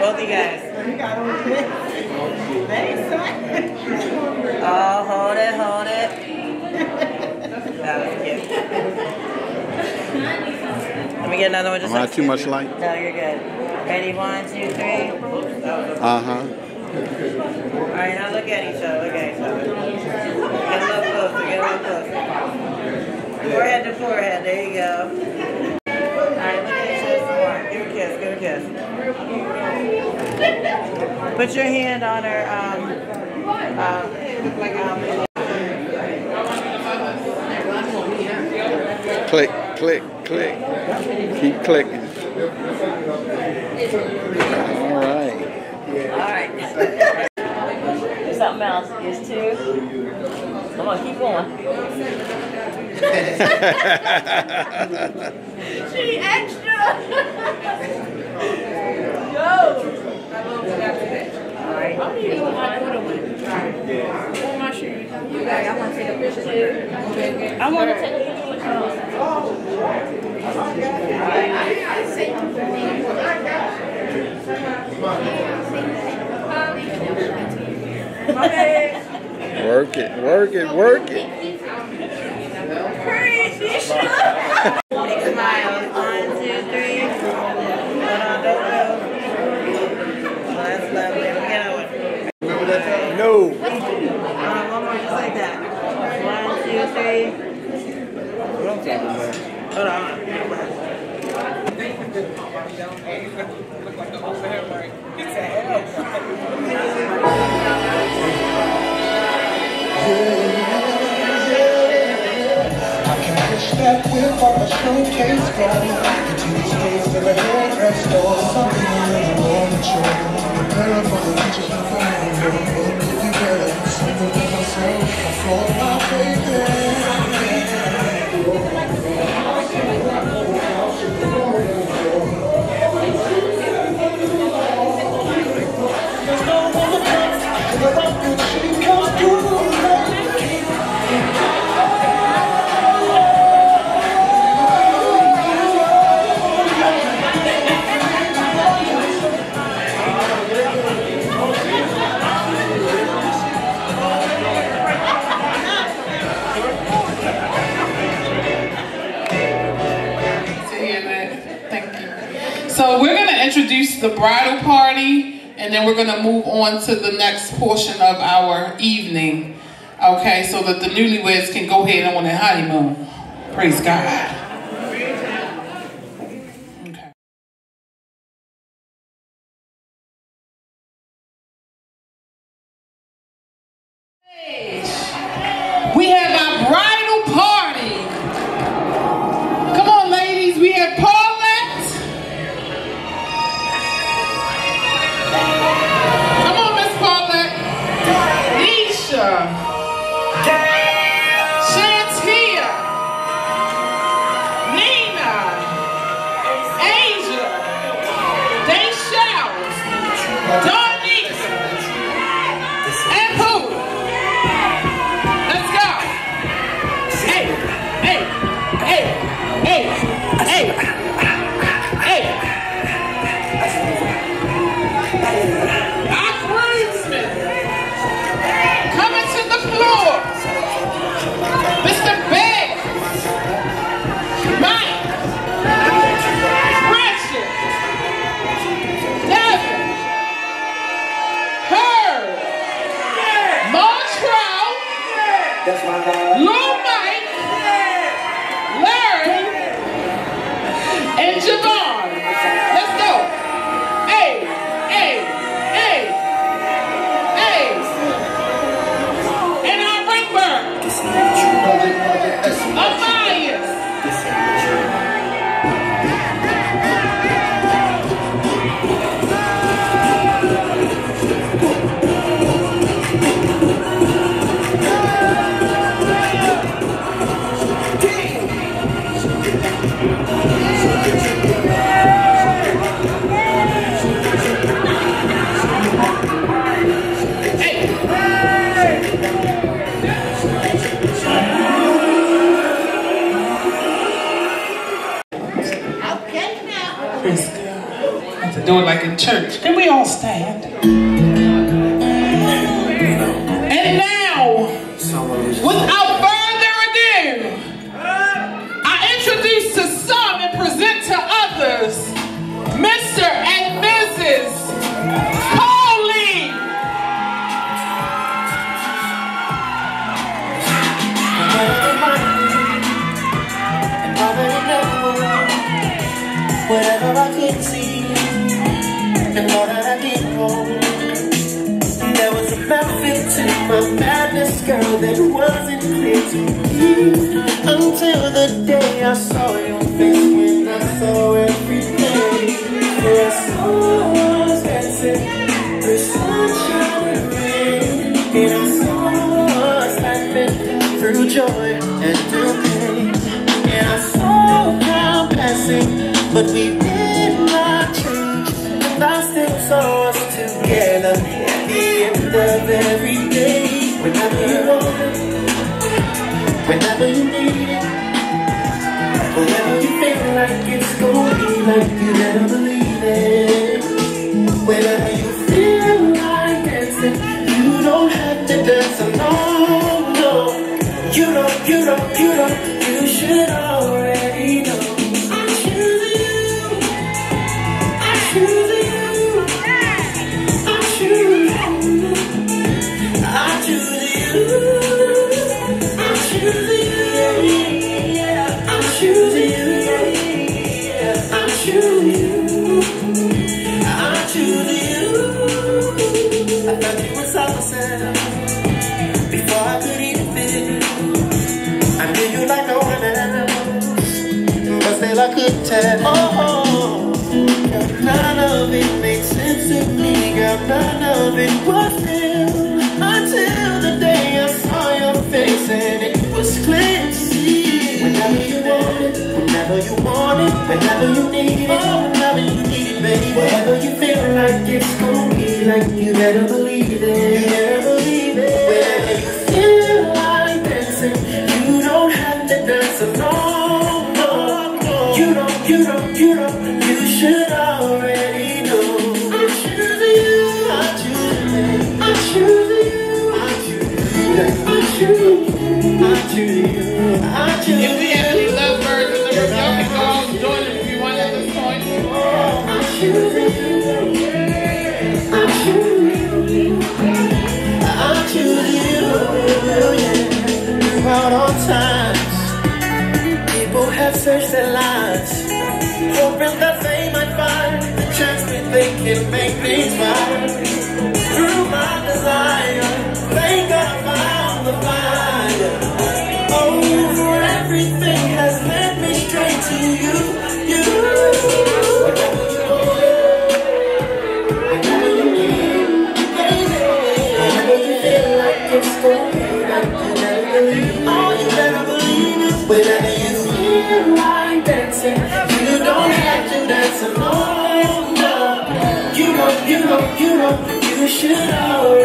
both of you guys. You got on this. Thanks, son. Oh, hold it, hold it. That was cute. Let me get another one. Just Am I too much light? No, you're good. Ready? 1, 2, 3. Uh-huh. Alright, now look at each other. Look at each other. Get a little closer. Get a little closer. Forehead to forehead. There you go. Alright, look at each other some more. Give her a kiss. Give her a kiss. Put your hand on her, Click, click, click. Keep clicking. All right. Alright. Do something else. Here's 2. Come on, keep going. She extra. Go. Alright. I want to take a picture too. I want to take a picture with you. Work it, work it, work it. Crazy. Big smile. 1, 2, 3. Hold on, don't move. Oh, that's lovely. We'll get over. No. One more, just like that. 1, 2, 3. Hold on. That will pop a showcase from into the space of a hairdress store. Something in the moment show. Prepare for the pictures I'm finding. Never put it together. Something with myself. I float my faith So we're going to introduce the bridal party, and then we're going to move on to the next portion of our evening. Okay, so that the newlyweds can go ahead on their honeymoon. Praise God. We have our bridal party. Come on, ladies. We have Paulette. Come on, Miss Paulette. Nisha. Shantia. Nina. Asia. Dayshell. Darnice. And Pooh. Let's go. Hey, hey, hey, hey, hey, hey. Our groomsmen coming to the floor. Mr. Big, Mike, Precious, Devin, Herb, Montreal, Lil Mike, Larry, and Javon. Let's go. Hey, hey, hey, hey. And our ringbird, Amaya. Damn. do it like in church. Can we all stand? And now, without further ado, I introduce to some and present to others, Mr. and Mrs. Pauline. Whatever I could see, and all that I did wrong, there was a method to my madness, girl, that wasn't clear to me until the day I saw your face. When I saw every day, for I saw us dancing through sunshine and rain, and I saw us laughing through joy and through pain, and I saw time passing, but we did not change, and I still saw us together at the end of every day. Whenever you want it, whenever you need it, whenever you feel like it's gonna be like you never believe it. Whenever you feel like dancing, you don't have to dance alone, no. You should already know. Before I could even feel, I knew you like no one else, but still I could tell. Oh, girl, none of it made sense to me, girl, none of it was real, until the day I saw your face and it was clear to see. Whenever you want it, whenever you want it, whenever you need it, whenever you need it, baby. Whenever you feel like it's gonna be like you better believe it, you better believe it. Whenever you feel like dancing, you don't have to dance alone, no. You should already know. I choose you, I choose you, I choose you, I choose you, I choose you, I choose you. If we have any lovebirds in the room, y'all can go out and join them if you want at this point. I choose you, I choose you, I choose you, yeah. Throughout all times, people have searched their lives, hoping that they might find the chance that they can make things right. Through my desire, thank God I found the fire. Over everything has led me straight to you, you. Whenever you want it, whenever you need it, baby. Whenever you feel like it's going like you never believe it, oh, you better believe it. Whenever you feel like dancing, you don't have to dance alone, no. You should already